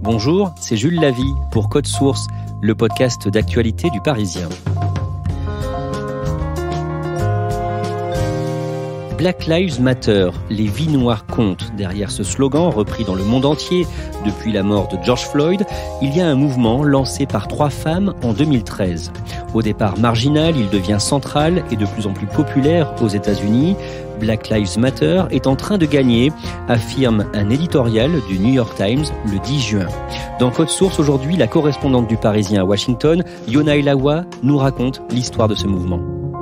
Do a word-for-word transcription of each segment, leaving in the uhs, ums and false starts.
Bonjour, c'est Jules Lavie pour Code Source, le podcast d'actualité du Parisien. Black Lives Matter, les vies noires comptent. Derrière ce slogan, repris dans le monde entier depuis la mort de George Floyd, il y a un mouvement lancé par trois femmes en deux mille treize. Au départ marginal, il devient central et de plus en plus populaire aux États-Unis. Black Lives Matter est en train de gagner, affirme un éditorial du New York Times le dix juin. Dans Code Source, aujourd'hui, la correspondante du Parisien à Washington, Yona Elawa, nous raconte l'histoire de ce mouvement.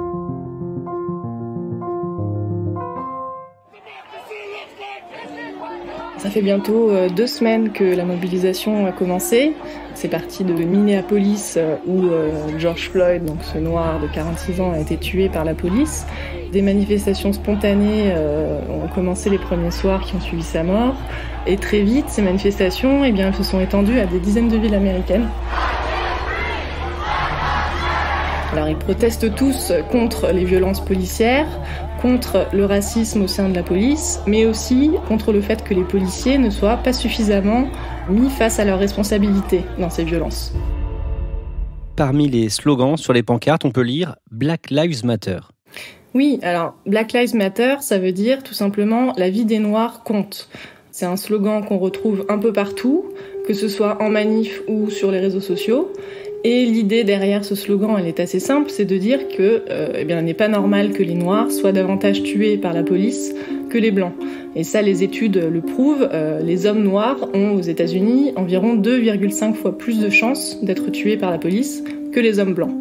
Ça fait bientôt deux semaines que la mobilisation a commencé. C'est parti de Minneapolis où George Floyd, donc ce noir de quarante-six ans, a été tué par la police. Des manifestations spontanées ont commencé les premiers soirs qui ont suivi sa mort. Et très vite, ces manifestations eh bien, se sont étendues à des dizaines de villes américaines. Alors ils protestent tous contre les violences policières, contre le racisme au sein de la police, mais aussi contre le fait que les policiers ne soient pas suffisamment mis face à leurs responsabilités dans ces violences. Parmi les slogans sur les pancartes, on peut lire « Black Lives Matter ». Oui, alors Black Lives Matter, ça veut dire tout simplement « la vie des Noirs compte ». C'est un slogan qu'on retrouve un peu partout, que ce soit en manif ou sur les réseaux sociaux. Et l'idée derrière ce slogan, elle est assez simple, c'est de dire que, euh, eh bien, il n'est pas normal que les Noirs soient davantage tués par la police que les Blancs. Et ça, les études le prouvent. Euh, les hommes noirs ont aux États-Unis environ deux virgule cinq fois plus de chances d'être tués par la police que les hommes blancs.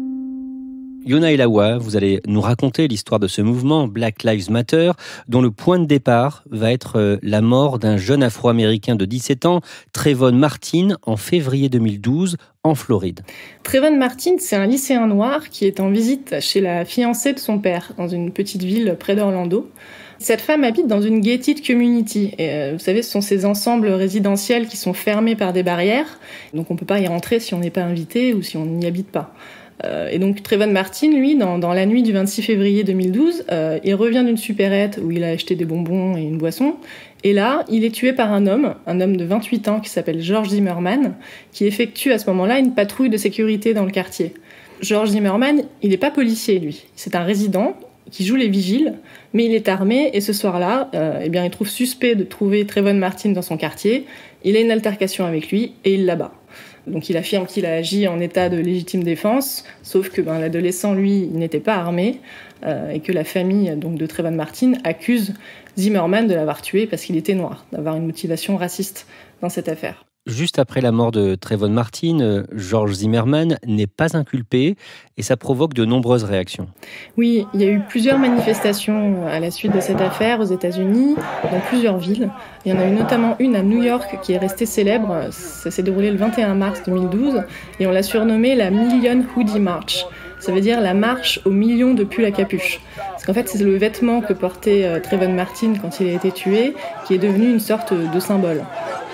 Yona Elawa, vous allez nous raconter l'histoire de ce mouvement Black Lives Matter, dont le point de départ va être la mort d'un jeune Afro-Américain de dix-sept ans, Trayvon Martin, en février deux mille douze, en Floride. Trayvon Martin, c'est un lycéen noir qui est en visite chez la fiancée de son père, dans une petite ville près d'Orlando. Cette femme habite dans une gated community. Et euh, vous savez, ce sont ces ensembles résidentiels qui sont fermés par des barrières. Donc on ne peut pas y rentrer si on n'est pas invité ou si on n'y habite pas. Et donc Trayvon Martin, lui, dans, dans la nuit du vingt-six février deux mille douze, euh, il revient d'une supérette où il a acheté des bonbons et une boisson. Et là, il est tué par un homme, un homme de vingt-huit ans qui s'appelle George Zimmerman, qui effectue à ce moment-là une patrouille de sécurité dans le quartier. George Zimmerman, il n'est pas policier, lui. C'est un résident qui joue les vigiles, mais il est armé et ce soir-là, euh, eh bien, il trouve suspect de trouver Trayvon Martin dans son quartier. Il a une altercation avec lui et il l'abat. Donc il affirme qu'il a agi en état de légitime défense, sauf que ben, l'adolescent, lui, il n'était pas armé, euh, et que la famille donc, de Trayvon Martin accuse Zimmerman de l'avoir tué parce qu'il était noir, d'avoir une motivation raciste dans cette affaire. Juste après la mort de Trayvon Martin, George Zimmerman n'est pas inculpé et ça provoque de nombreuses réactions. Oui, il y a eu plusieurs manifestations à la suite de cette affaire aux États-Unis, dans plusieurs villes. Il y en a eu notamment une à New York qui est restée célèbre. Ça s'est déroulé le vingt et un mars deux mille douze et on l'a surnommée la Million Hoodie March. Ça veut dire la marche aux millions de pulls à capuche. Parce qu'en fait, c'est le vêtement que portait Trayvon Martin quand il a été tué qui est devenu une sorte de symbole.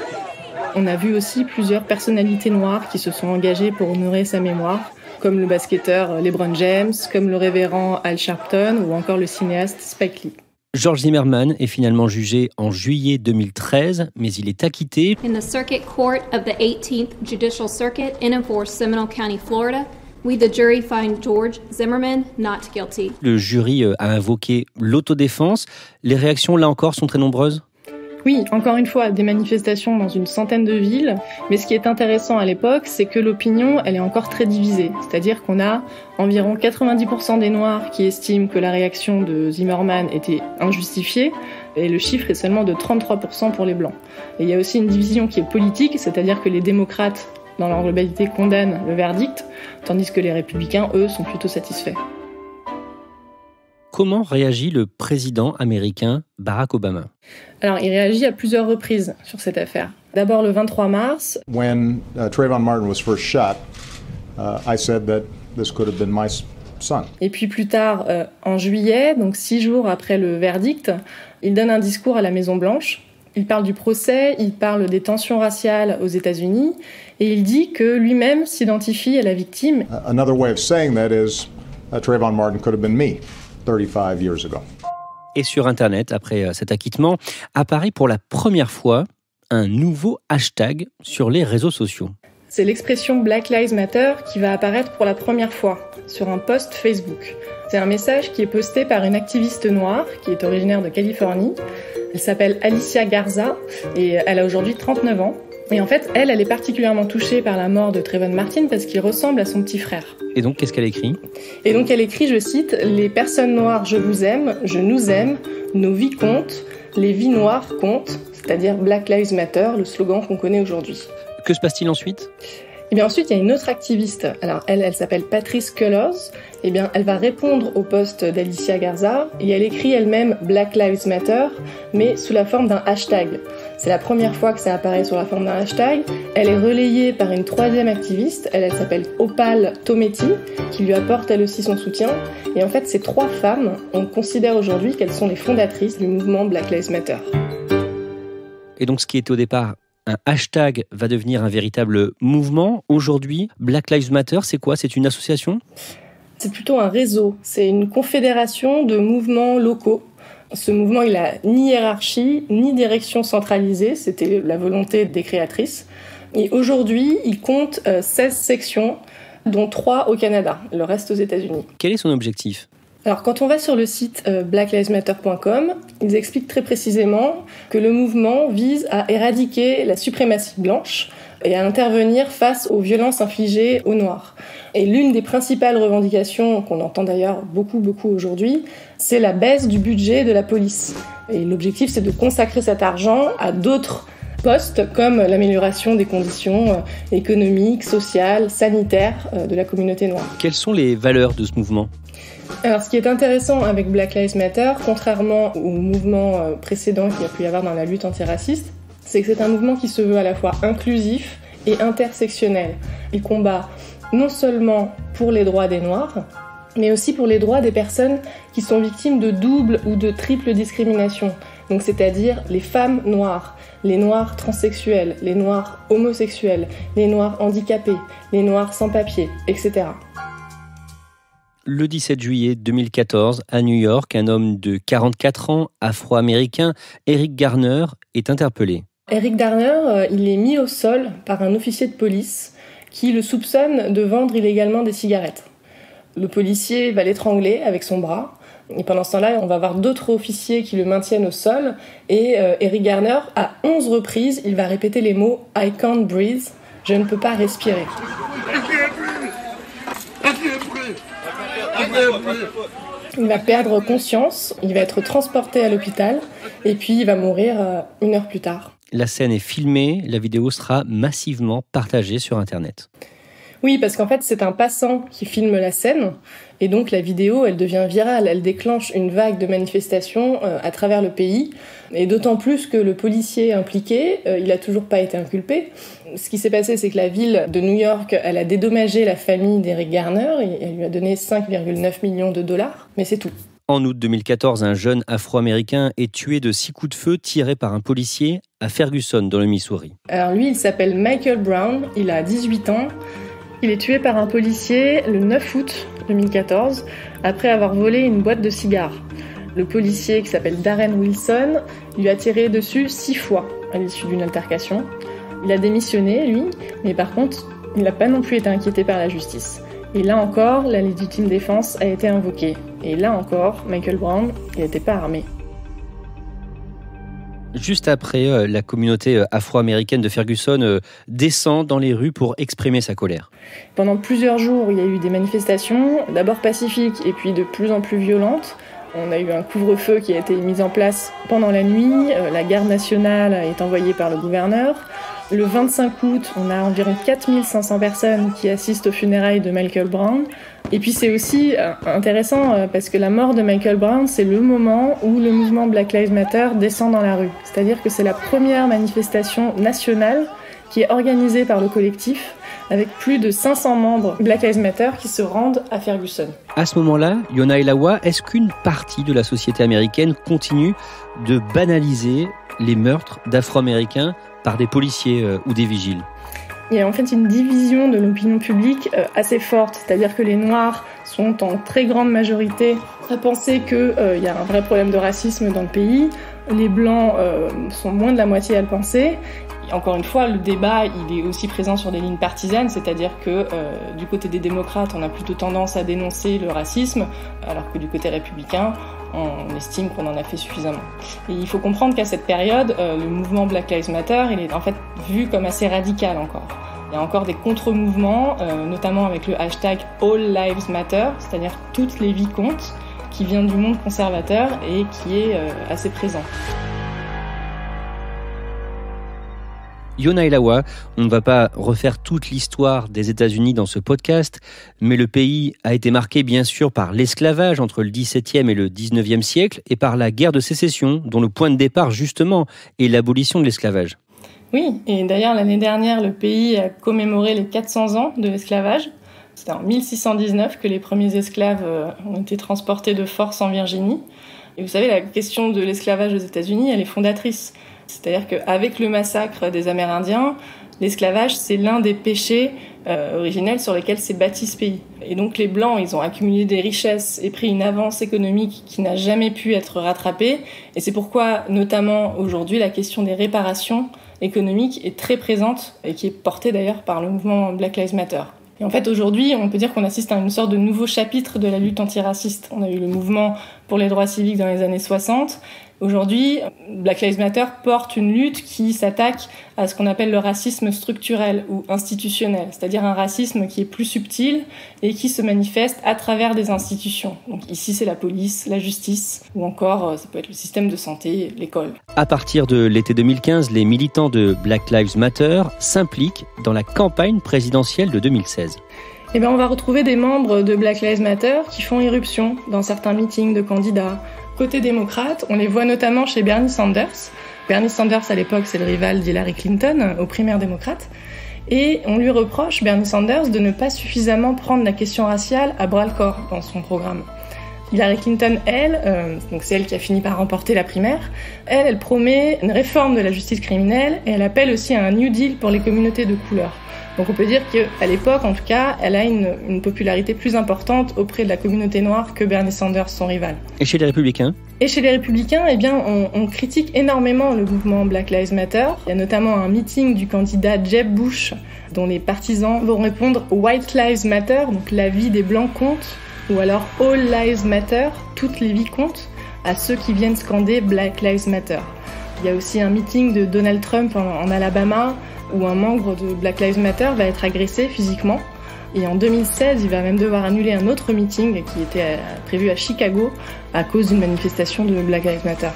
On a vu aussi plusieurs personnalités noires qui se sont engagées pour honorer sa mémoire, comme le basketteur LeBron James, comme le révérend Al Sharpton ou encore le cinéaste Spike Lee. George Zimmerman est finalement jugé en juillet deux mille treize, mais il est acquitté. In the Circuit Court of the eighteenth Judicial Circuit in and for Seminole County, Florida, we the jury find George Zimmerman not guilty. Le jury a invoqué l'autodéfense. Les réactions, là encore, sont très nombreuses. Oui, encore une fois, des manifestations dans une centaine de villes. Mais ce qui est intéressant à l'époque, c'est que l'opinion, elle est encore très divisée. C'est-à-dire qu'on a environ quatre-vingt-dix pour cent des Noirs qui estiment que la réaction de Zimmerman était injustifiée. Et le chiffre est seulement de trente-trois pour cent pour les Blancs. Et il y a aussi une division qui est politique, c'est-à-dire que les démocrates, dans leur globalité, condamnent le verdict, tandis que les républicains, eux, sont plutôt satisfaits. Comment réagit le président américain Barack Obama ? Alors, il réagit à plusieurs reprises sur cette affaire. D'abord le vingt-trois mars. When uh, Trayvon Martin was first shot, uh, I said that this could have been my son. Et puis plus tard, euh, en juillet, donc six jours après le verdict, il donne un discours à la Maison-Blanche. Il parle du procès, il parle des tensions raciales aux États-Unis, et il dit que lui-même s'identifie à la victime. Uh, another way of saying that is uh, Trayvon Martin could have been me thirty-five years ago. Et sur Internet, après cet acquittement, apparaît pour la première fois un nouveau hashtag sur les réseaux sociaux. C'est l'expression Black Lives Matter qui va apparaître pour la première fois sur un post Facebook. C'est un message qui est posté par une activiste noire qui est originaire de Californie. Elle s'appelle Alicia Garza et elle a aujourd'hui trente-neuf ans. Et en fait, elle, elle est particulièrement touchée par la mort de Trayvon Martin parce qu'il ressemble à son petit frère. Et donc, qu'est-ce qu'elle écrit ? Et donc, elle écrit, je cite, « Les personnes noires, je vous aime, je nous aime, nos vies comptent, les vies noires comptent », c'est-à-dire Black Lives Matter, le slogan qu'on connaît aujourd'hui. Que se passe-t-il ensuite ? Et bien ensuite, il y a une autre activiste. Alors elle, elle s'appelle Patrisse Cullors. Et bien, elle va répondre au post d'Alicia Garza et elle écrit elle-même Black Lives Matter, mais sous la forme d'un hashtag. C'est la première fois que ça apparaît sous la forme d'un hashtag. Elle est relayée par une troisième activiste. Elle, elle s'appelle Opal Tometi, qui lui apporte elle aussi son soutien. Et en fait, ces trois femmes, on considère aujourd'hui qu'elles sont les fondatrices du mouvement Black Lives Matter. Et donc, ce qui était au départ un hashtag va devenir un véritable mouvement. Aujourd'hui, Black Lives Matter, c'est quoi ? C'est une association ? C'est plutôt un réseau. C'est une confédération de mouvements locaux. Ce mouvement, il n'a ni hiérarchie, ni direction centralisée. C'était la volonté des créatrices. Et aujourd'hui, il compte seize sections, dont trois au Canada, le reste aux États-Unis. Quel est son objectif ? Alors, quand on va sur le site euh, black lives matter point com, ils expliquent très précisément que le mouvement vise à éradiquer la suprématie blanche et à intervenir face aux violences infligées aux Noirs. Et l'une des principales revendications, qu'on entend d'ailleurs beaucoup, beaucoup aujourd'hui, c'est la baisse du budget de la police. Et l'objectif, c'est de consacrer cet argent à d'autres postes, comme l'amélioration des conditions euh, économiques, sociales, sanitaires euh, de la communauté noire. Quelles sont les valeurs de ce mouvement ? Alors, ce qui est intéressant avec Black Lives Matter, contrairement au mouvement précédent qu'il y a pu y avoir dans la lutte antiraciste, c'est que c'est un mouvement qui se veut à la fois inclusif et intersectionnel. Il combat non seulement pour les droits des Noirs, mais aussi pour les droits des personnes qui sont victimes de double ou de triple discrimination. Donc, c'est-à-dire les femmes noires, les Noirs transsexuels, les Noirs homosexuels, les Noirs handicapés, les Noirs sans papier, et cetera. Le dix-sept juillet deux mille quatorze, à New York, un homme de quarante-quatre ans, afro-américain, Eric Garner, est interpellé. Eric Garner, il est mis au sol par un officier de police qui le soupçonne de vendre illégalement des cigarettes. Le policier va l'étrangler avec son bras. Et pendant ce temps-là, on va voir d'autres officiers qui le maintiennent au sol. Et euh, Eric Garner, à onze reprises, il va répéter les mots « I can't breathe », « je ne peux pas respirer ». Il va perdre conscience, il va être transporté à l'hôpital et puis il va mourir euh, une heure plus tard. La scène est filmée, la vidéo sera massivement partagée sur Internet. Oui, parce qu'en fait, c'est un passant qui filme la scène et donc la vidéo, elle devient virale, elle déclenche une vague de manifestations euh, à travers le pays et d'autant plus que le policier impliqué, euh, il a toujours pas été inculpé. Ce qui s'est passé, c'est que la ville de New York, elle a dédommagé la famille d'Eric Garner et elle lui a donné cinq virgule neuf millions de dollars, mais c'est tout. En août deux mille quatorze, un jeune afro-américain est tué de six coups de feu tirés par un policier à Ferguson, dans le Missouri. Alors lui, il s'appelle Michael Brown, il a dix-huit ans. Il est tué par un policier le neuf août deux mille quatorze, après avoir volé une boîte de cigares. Le policier, qui s'appelle Darren Wilson, lui a tiré dessus six fois à l'issue d'une altercation. Il a démissionné, lui, mais par contre, il n'a pas non plus été inquiété par la justice. Et là encore, la légitime défense a été invoquée. Et là encore, Michael Brown, il n'était pas armé. Juste après, la communauté afro-américaine de Ferguson descend dans les rues pour exprimer sa colère. Pendant plusieurs jours, il y a eu des manifestations, d'abord pacifiques et puis de plus en plus violentes. On a eu un couvre-feu qui a été mis en place pendant la nuit. La garde nationale est envoyée par le gouverneur. Le vingt-cinq août, on a environ quatre mille cinq cents personnes qui assistent aux funérailles de Michael Brown. Et puis c'est aussi intéressant parce que la mort de Michael Brown, c'est le moment où le mouvement Black Lives Matter descend dans la rue. C'est-à-dire que c'est la première manifestation nationale qui est organisée par le collectif avec plus de cinq cents membres Black Lives Matter qui se rendent à Ferguson. À ce moment-là, Yona Elawa, est-ce qu'une partie de la société américaine continue de banaliser les meurtres d'Afro-Américains par des policiers euh, ou des vigiles ? Il y a en fait une division de l'opinion publique assez forte, c'est-à-dire que les Noirs sont en très grande majorité à penser qu'il euh, y a un vrai problème de racisme dans le pays. Les Blancs euh, sont moins de la moitié à le penser. Et encore une fois, le débat il est aussi présent sur des lignes partisanes, c'est-à-dire que euh, du côté des démocrates, on a plutôt tendance à dénoncer le racisme, alors que du côté républicain, on estime qu'on en a fait suffisamment. Et il faut comprendre qu'à cette période, euh, le mouvement Black Lives Matter, il est en fait vu comme assez radical encore. Il y a encore des contre-mouvements, euh, notamment avec le hashtag All Lives Matter, c'est-à-dire toutes les vies comptent, qui vient du monde conservateur et qui est euh, assez présent. Yona Elawa, on ne va pas refaire toute l'histoire des États-Unis dans ce podcast, mais le pays a été marqué bien sûr par l'esclavage entre le dix-septième et le dix-neuvième siècle et par la guerre de sécession, dont le point de départ justement est l'abolition de l'esclavage. Oui, et d'ailleurs l'année dernière, le pays a commémoré les quatre cents ans de l'esclavage. C'était en mille six cent dix-neuf que les premiers esclaves ont été transportés de force en Virginie. Et vous savez, la question de l'esclavage aux États-Unis, elle est fondatrice. C'est-à-dire qu'avec le massacre des Amérindiens, l'esclavage, c'est l'un des péchés euh, originels sur lesquels s'est bâti ce pays. Et donc les Blancs, ils ont accumulé des richesses et pris une avance économique qui n'a jamais pu être rattrapée. Et c'est pourquoi, notamment aujourd'hui, la question des réparations économiques est très présente et qui est portée d'ailleurs par le mouvement Black Lives Matter. Et en fait, aujourd'hui, on peut dire qu'on assiste à une sorte de nouveau chapitre de la lutte antiraciste. On a eu le mouvement pour les droits civiques dans les années soixante. Aujourd'hui, Black Lives Matter porte une lutte qui s'attaque à ce qu'on appelle le racisme structurel ou institutionnel, c'est-à-dire un racisme qui est plus subtil et qui se manifeste à travers des institutions. Donc ici, c'est la police, la justice, ou encore, ça peut être le système de santé, l'école. À partir de l'été deux mille quinze, les militants de Black Lives Matter s'impliquent dans la campagne présidentielle de deux mille seize. Eh bien, on va retrouver des membres de Black Lives Matter qui font irruption dans certains meetings de candidats. Côté démocrate, on les voit notamment chez Bernie Sanders. Bernie Sanders, à l'époque, c'est le rival d'Hillary Clinton aux primaires démocrates. Et on lui reproche, Bernie Sanders, de ne pas suffisamment prendre la question raciale à bras-le-corps dans son programme. Hillary Clinton, elle, euh, donc c'est elle qui a fini par remporter la primaire, elle, elle promet une réforme de la justice criminelle et elle appelle aussi à un New Deal pour les communautés de couleur. Donc on peut dire qu'à l'époque, en tout cas, elle a une, une popularité plus importante auprès de la communauté noire que Bernie Sanders, son rival. Et chez les Républicains ? Et chez les Républicains, eh bien, on, on critique énormément le mouvement Black Lives Matter. Il y a notamment un meeting du candidat Jeb Bush, dont les partisans vont répondre « White Lives Matter », donc la vie des Blancs compte, ou alors « All Lives Matter », toutes les vies comptent, à ceux qui viennent scander « Black Lives Matter ». Il y a aussi un meeting de Donald Trump en, en Alabama, où un membre de Black Lives Matter va être agressé physiquement. Et en deux mille seize, il va même devoir annuler un autre meeting qui était prévu à Chicago à cause d'une manifestation de Black Lives Matter.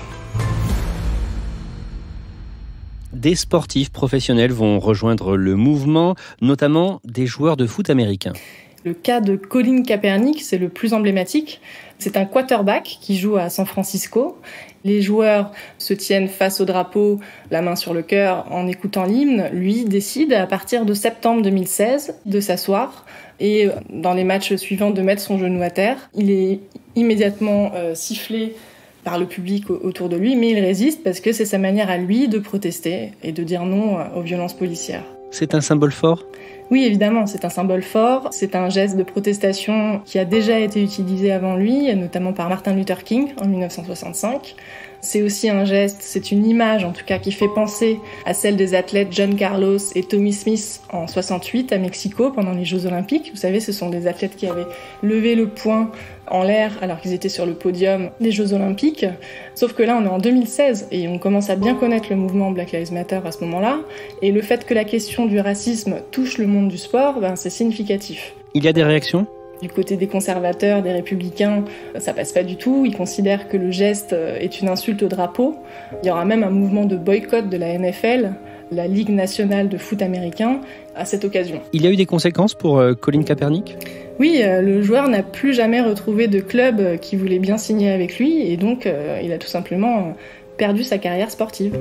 Des sportifs professionnels vont rejoindre le mouvement, notamment des joueurs de foot américains. Le cas de Colin Kaepernick, c'est le plus emblématique. C'est un quarterback qui joue à San Francisco. Les joueurs se tiennent face au drapeau, la main sur le cœur, en écoutant l'hymne. Lui décide, à partir de septembre deux mille seize, de s'asseoir et, dans les matchs suivants, de mettre son genou à terre. Il est immédiatement euh, sifflé par le public autour de lui, mais il résiste parce que c'est sa manière à lui de protester et de dire non aux violences policières. C'est un symbole fort ? Oui, évidemment, c'est un symbole fort. C'est un geste de protestation qui a déjà été utilisé avant lui, notamment par Martin Luther King en dix-neuf cent soixante-cinq. C'est aussi un geste, c'est une image en tout cas qui fait penser à celle des athlètes John Carlos et Tommy Smith en soixante-huit à Mexico pendant les Jeux Olympiques. Vous savez, ce sont des athlètes qui avaient levé le poing en l'air alors qu'ils étaient sur le podium des Jeux Olympiques. Sauf que là, on est en deux mille seize et on commence à bien connaître le mouvement Black Lives Matter à ce moment-là. Et le fait que la question du racisme touche le monde du sport, ben, c'est significatif. Il y a des réactions ? Du côté des conservateurs, des républicains, ça passe pas du tout. Ils considèrent que le geste est une insulte au drapeau. Il y aura même un mouvement de boycott de la N F L, la Ligue nationale de foot américain, à cette occasion. Il y a eu des conséquences pour euh, Colin Kaepernick ? Oui, euh, le joueur n'a plus jamais retrouvé de club qui voulait bien signer avec lui et donc euh, il a tout simplement perdu sa carrière sportive.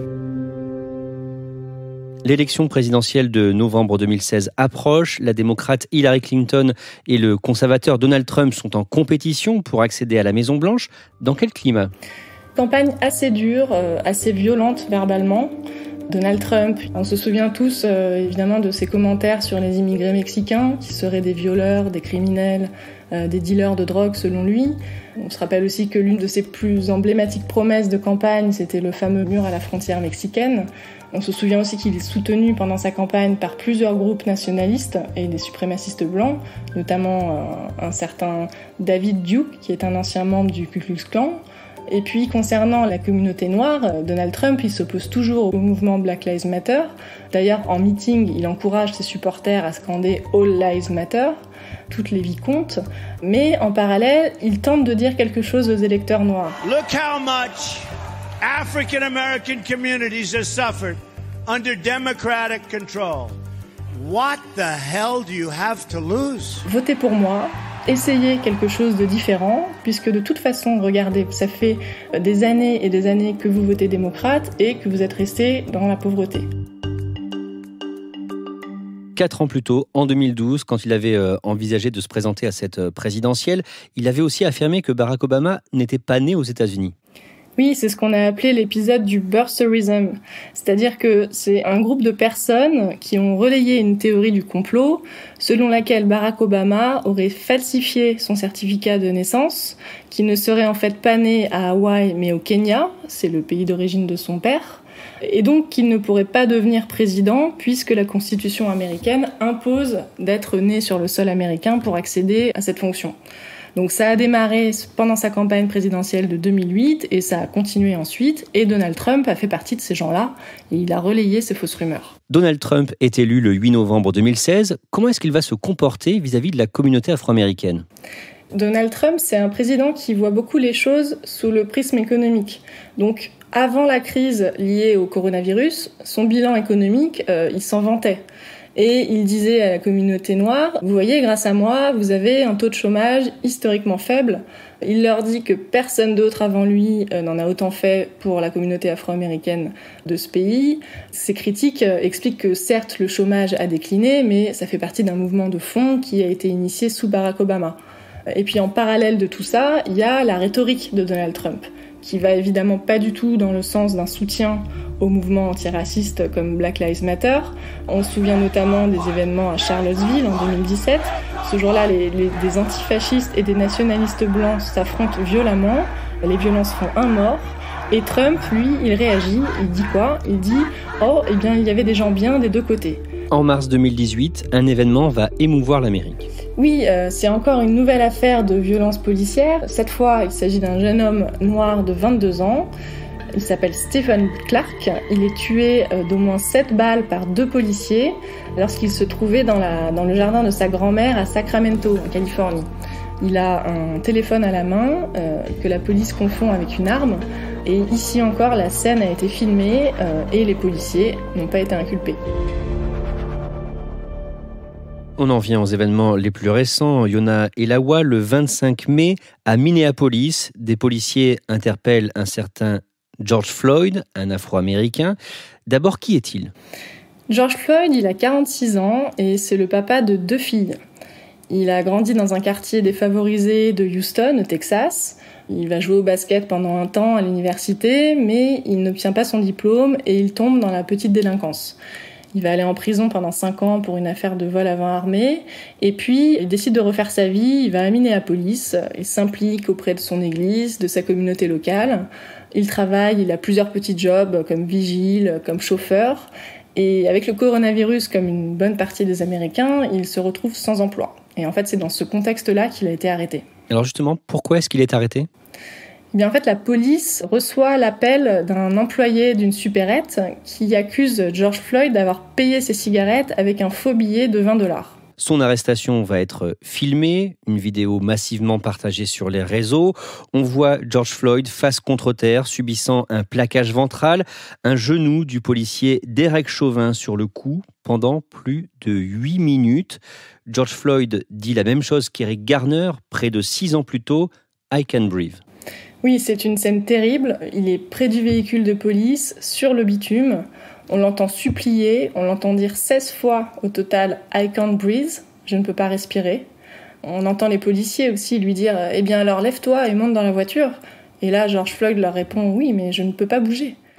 L'élection présidentielle de novembre deux mille seize approche. La démocrate Hillary Clinton et le conservateur Donald Trump sont en compétition pour accéder à la Maison-Blanche. Dans quel climat ? Campagne assez dure, assez violente verbalement. Donald Trump, on se souvient tous euh, évidemment de ses commentaires sur les immigrés mexicains qui seraient des violeurs, des criminels, euh, des dealers de drogue selon lui. On se rappelle aussi que l'une de ses plus emblématiques promesses de campagne, c'était le fameux mur à la frontière mexicaine. On se souvient aussi qu'il est soutenu pendant sa campagne par plusieurs groupes nationalistes et des suprémacistes blancs, notamment un, un certain David Duke, qui est un ancien membre du Ku Klux Klan. Et puis, concernant la communauté noire, Donald Trump, il s'oppose toujours au mouvement Black Lives Matter. D'ailleurs, en meeting, il encourage ses supporters à scander « All Lives Matter », toutes les vies comptent. Mais en parallèle, il tente de dire quelque chose aux électeurs noirs. Look how much African American communities have suffered under Democratic control. What the hell do you have to lose? Votez pour moi. Essayez quelque chose de différent, puisque de toute façon, regardez, ça fait des années et des années que vous votez démocrate et que vous êtes resté dans la pauvreté. Quatre ans plus tôt, en deux mille douze, quand il avait euh, envisagé de se présenter à cette euh, présidentielle, il avait aussi affirmé que Barack Obama n'était pas né aux États-Unis. Oui, c'est ce qu'on a appelé l'épisode du birtherism. C'est-à-dire que c'est un groupe de personnes qui ont relayé une théorie du complot selon laquelle Barack Obama aurait falsifié son certificat de naissance, qui ne serait en fait pas né à Hawaï mais au Kenya, c'est le pays d'origine de son père, et donc qu'il ne pourrait pas devenir président puisque la Constitution américaine impose d'être né sur le sol américain pour accéder à cette fonction. Donc ça a démarré pendant sa campagne présidentielle de deux mille huit et ça a continué ensuite. Et Donald Trump a fait partie de ces gens-là et il a relayé ces fausses rumeurs. Donald Trump est élu le huit novembre deux mille seize. Comment est-ce qu'il va se comporter vis-à-vis de la communauté afro-américaine ? Donald Trump, c'est un président qui voit beaucoup les choses sous le prisme économique. Donc avant la crise liée au coronavirus, son bilan économique, euh, il s'en vantait. Et il disait à la communauté noire, vous voyez, grâce à moi, vous avez un taux de chômage historiquement faible. Il leur dit que personne d'autre avant lui euh, n'en a autant fait pour la communauté afro-américaine de ce pays. Ces critiques euh, expliquent que certes, le chômage a décliné, mais ça fait partie d'un mouvement de fond qui a été initié sous Barack Obama. Et puis en parallèle de tout ça, il y a la rhétorique de Donald Trump, qui va évidemment pas du tout dans le sens d'un soutien aux mouvements antiracistes comme Black Lives Matter. On se souvient notamment des événements à Charlottesville en deux mille dix-sept. Ce jour-là, les, les, des antifascistes et des nationalistes blancs s'affrontent violemment. Les violences font un mort. Et Trump, lui, il réagit. Il dit quoi ? Il dit « Oh, eh bien, il y avait des gens bien des deux côtés ». En mars deux mille dix-huit, un événement va émouvoir l'Amérique. Oui, euh, c'est encore une nouvelle affaire de violence policière. Cette fois, il s'agit d'un jeune homme noir de vingt-deux ans. Il s'appelle Stephen Clark. Il est tué euh, d'au moins sept balles par deux policiers lorsqu'il se trouvait dans, la, dans le jardin de sa grand-mère à Sacramento, en Californie. Il a un téléphone à la main euh, que la police confond avec une arme. Et ici encore, la scène a été filmée euh, et les policiers n'ont pas été inculpés. On en vient aux événements les plus récents. Yona Elawa, le vingt-cinq mai, à Minneapolis, des policiers interpellent un certain George Floyd, un Afro-Américain. D'abord, qui est-il ? George Floyd, il a quarante-six ans et c'est le papa de deux filles. Il a grandi dans un quartier défavorisé de Houston, au Texas. Il va jouer au basket pendant un temps à l'université, mais il n'obtient pas son diplôme et il tombe dans la petite délinquance. Il va aller en prison pendant cinq ans pour une affaire de vol à main armée. Et puis, il décide de refaire sa vie. Il va à Minneapolis. Il s'implique auprès de son église, de sa communauté locale. Il travaille, il a plusieurs petits jobs comme vigile, comme chauffeur. Et avec le coronavirus, comme une bonne partie des Américains, il se retrouve sans emploi. Et en fait, c'est dans ce contexte-là qu'il a été arrêté. Alors justement, pourquoi est-ce qu'il est arrêté ? Eh bien, en fait, la police reçoit l'appel d'un employé d'une supérette qui accuse George Floyd d'avoir payé ses cigarettes avec un faux billet de vingt dollars. Son arrestation va être filmée, une vidéo massivement partagée sur les réseaux. On voit George Floyd face contre terre, subissant un plaquage ventral, un genou du policier Derek Chauvin sur le cou pendant plus de huit minutes. George Floyd dit la même chose qu'Eric Garner, près de six ans plus tôt, « I can breathe ». Oui, c'est une scène terrible. Il est près du véhicule de police, sur le bitume. On l'entend supplier, on l'entend dire seize fois au total « I can't breathe », je ne peux pas respirer. On entend les policiers aussi lui dire « Eh bien alors lève-toi et monte dans la voiture ». Et là, George Floyd leur répond « Oui, mais je ne peux pas bouger ».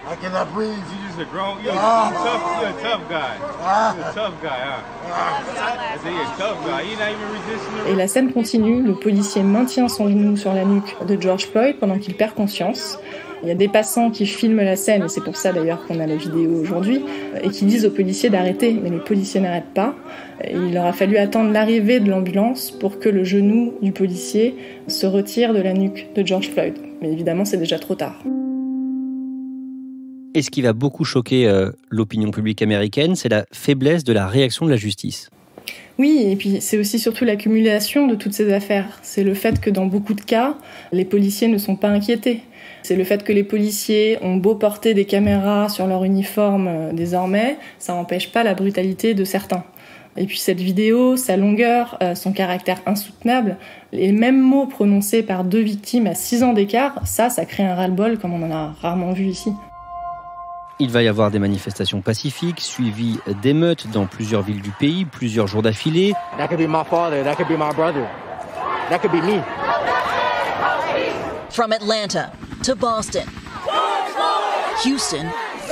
I cannot breathe. You just a grown, you're, ah. you're, tough, you're a tough guy. Ah. You're a tough guy, huh? Ah. I say you're a tough guy. You're not even resisting the... Et la scène continue. Le policier maintient son genou sur la nuque de George Floyd pendant qu'il perd conscience. Il y a des passants qui filment la scène, et c'est pour ça d'ailleurs qu'on a la vidéo aujourd'hui, et qui disent aux policiers d'arrêter, mais les policiers n'arrêtent pas. Et il leur a fallu attendre l'arrivée de l'ambulance pour que le genou du policier se retire de la nuque de George Floyd. Mais évidemment, c'est déjà trop tard. Et ce qui va beaucoup choquer euh, l'opinion publique américaine, c'est la faiblesse de la réaction de la justice. Oui, et puis c'est aussi surtout l'accumulation de toutes ces affaires. C'est le fait que dans beaucoup de cas, les policiers ne sont pas inquiétés. C'est le fait que les policiers ont beau porter des caméras sur leur uniforme euh, désormais, ça n'empêche pas la brutalité de certains. Et puis cette vidéo, sa longueur, euh, son caractère insoutenable, les mêmes mots prononcés par deux victimes à six ans d'écart, ça, ça crée un ras-le-bol comme on en a rarement vu ici. Il va y avoir des manifestations pacifiques, suivies d'émeutes dans plusieurs villes du pays, plusieurs jours d'affilée. That could be my father, that could be my brother, that could be me. From Atlanta to Boston, Houston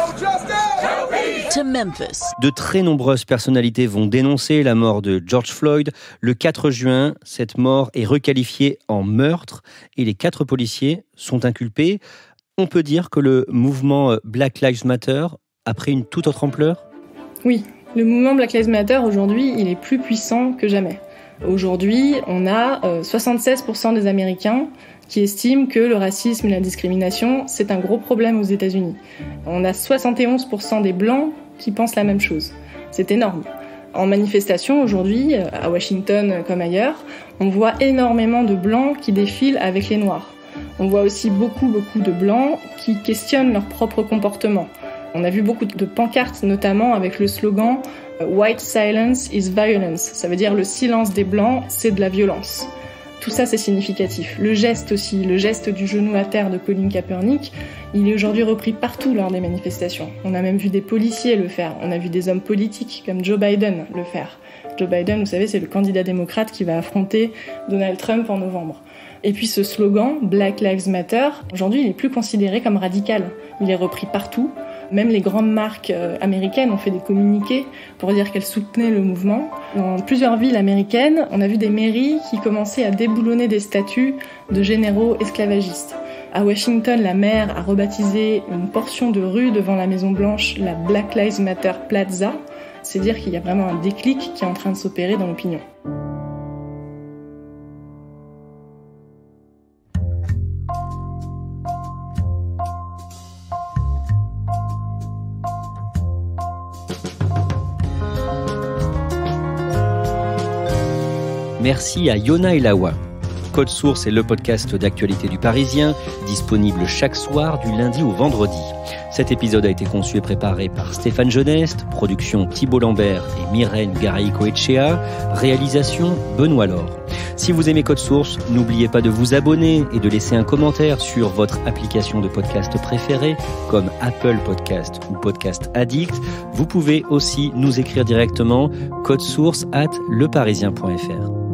to Memphis. De très nombreuses personnalités vont dénoncer la mort de George Floyd. Le quatre juin, cette mort est requalifiée en meurtre et les quatre policiers sont inculpés. On peut dire que le mouvement Black Lives Matter a pris une toute autre ampleur ? Oui, le mouvement Black Lives Matter, aujourd'hui, il est plus puissant que jamais. Aujourd'hui, on a euh, soixante-seize pour cent des Américains qui estiment que le racisme et la discrimination, c'est un gros problème aux États-Unis. On a soixante et onze pour cent des Blancs qui pensent la même chose. C'est énorme. En manifestation, aujourd'hui, à Washington comme ailleurs, on voit énormément de Blancs qui défilent avec les Noirs. On voit aussi beaucoup, beaucoup de Blancs qui questionnent leur propre comportement. On a vu beaucoup de pancartes, notamment avec le slogan « White silence is violence ». Ça veut dire « le silence des Blancs, c'est de la violence ». Tout ça, c'est significatif. Le geste aussi, le geste du genou à terre de Colin Kaepernick, il est aujourd'hui repris partout lors des manifestations. On a même vu des policiers le faire. On a vu des hommes politiques comme Joe Biden le faire. Joe Biden, vous savez, c'est le candidat démocrate qui va affronter Donald Trump en novembre. Et puis ce slogan, Black Lives Matter, aujourd'hui, il est plus considéré comme radical. Il est repris partout. Même les grandes marques américaines ont fait des communiqués pour dire qu'elles soutenaient le mouvement. Dans plusieurs villes américaines, on a vu des mairies qui commençaient à déboulonner des statues de généraux esclavagistes. À Washington, la maire a rebaptisé une portion de rue devant la Maison-Blanche la Black Lives Matter Plaza. C'est dire qu'il y a vraiment un déclic qui est en train de s'opérer dans l'opinion. Merci à Yona Elawa. Code Source est le podcast d'actualité du Parisien, disponible chaque soir du lundi au vendredi. Cet épisode a été conçu et préparé par Stéphane Geneste, production Thibault Lambert et Myrène Garay-Coetchea, réalisation Benoît Laure. Si vous aimez Code Source, n'oubliez pas de vous abonner et de laisser un commentaire sur votre application de podcast préférée, comme Apple Podcast ou Podcast Addict. Vous pouvez aussi nous écrire directement, codesource arobase leparisien point fr.